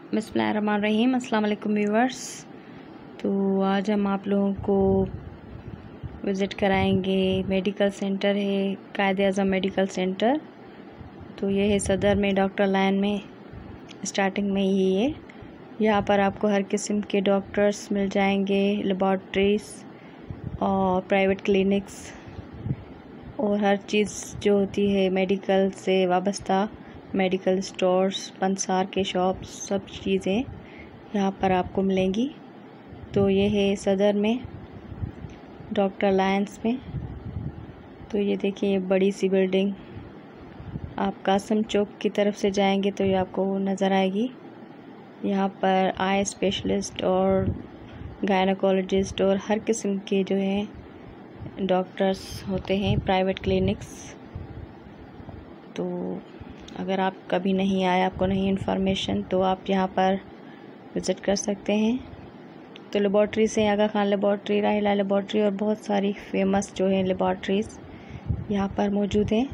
बिस्मिल्लाहिर्रहमानिर्रहीम। अस्सलाम वालेकुम व्यूअर्स। तो आज हम आप लोगों को विज़िट कराएंगे मेडिकल सेंटर है कायद-ए-आज़म मेडिकल सेंटर। तो ये है सदर में, डॉक्टर लाइन में, स्टार्टिंग में ही है। यहाँ पर आपको हर किस्म के डॉक्टर्स मिल जाएंगे, लेबॉर्ट्रीज़ और प्राइवेट क्लिनिक्स और हर चीज़ जो होती है मेडिकल से वाबस्ता, मेडिकल स्टोर्स, पंसार के शॉप्स, सब चीज़ें यहाँ पर आपको मिलेंगी। तो ये है सदर में, डॉक्टर लायंस में। तो ये देखिए, ये बड़ी सी बिल्डिंग, आप कासिम चौक की तरफ से जाएंगे तो ये आपको नज़र आएगी। यहाँ पर आई स्पेशलिस्ट और गायनोकोलॉजिस्ट और हर किस्म के जो हैं डॉक्टर्स होते हैं, प्राइवेट क्लिनिक्स। तो अगर आप कभी नहीं आए, आपको नहीं इन्फॉर्मेशन, तो आप यहाँ पर विज़िट कर सकते हैं। तो लेबॉर्ट्री से आगा खान लेबॉर्ट्री, राहिला लेबॉर्ट्री और बहुत सारी फेमस जो है लेबॉर्ट्रीज़ यहाँ पर मौजूद हैं।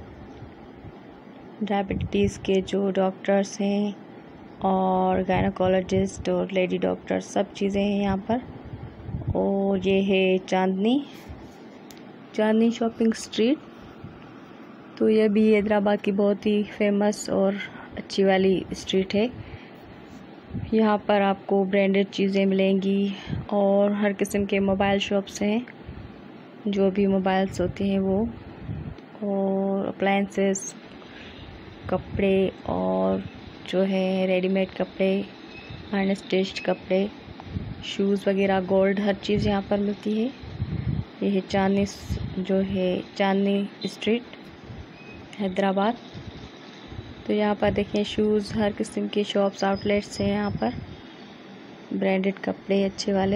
डायबिटीज़ के जो डॉक्टर्स हैं और गायनोकोलॉजिस्ट और लेडी डॉक्टर, सब चीज़ें हैं यहाँ पर। और ये है चांदनी शॉपिंग स्ट्रीट। तो यह भी हैदराबाद की बहुत ही फेमस और अच्छी वाली स्ट्रीट है। यहाँ पर आपको ब्रांडेड चीज़ें मिलेंगी और हर किस्म के मोबाइल शॉप्स हैं, जो भी मोबाइल्स होते हैं वो, और अप्लायंसेस, कपड़े और जो है रेडीमेड कपड़े, अनस्टिच्ड कपड़े, शूज़ वगैरह, गोल्ड, हर चीज़ यहाँ पर मिलती है। ये है चांदनी स्ट्रीट, हैदराबाद। तो यहाँ पर देखें, शूज़, हर किस्म के शॉप्स, आउटलेट्स हैं यहाँ पर, ब्रांडेड कपड़े अच्छे वाले।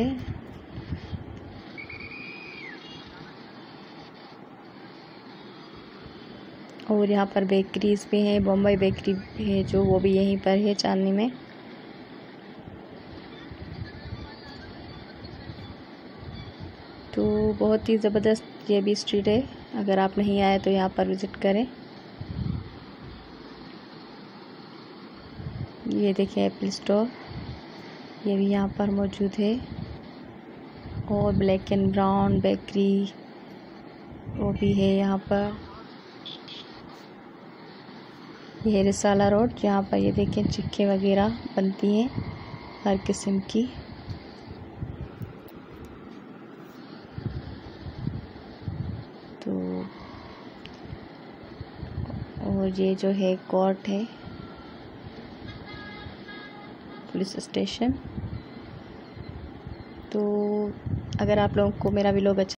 और यहाँ पर बेकरीज़ भी हैं, बॉम्बे बेकरी है जो, वो भी यहीं पर है चांदनी में। तो बहुत ही ज़बरदस्त ये भी स्ट्रीट है। अगर आप नहीं आए तो यहाँ पर विज़िट करें। ये देखिए एप्पल स्टोर, ये भी यहाँ पर मौजूद है। और ब्लैक एंड ब्राउन बेकरी, वो भी है यहाँ पर। ये है रिसाला रोड, जहाँ पर ये देखें चिक्की वगैरह बनती हैं हर किस्म की। तो और ये जो है कोर्ट है, पुलिस स्टेशन। तो अगर आप लोगों को मेरा व्लॉग अच्छा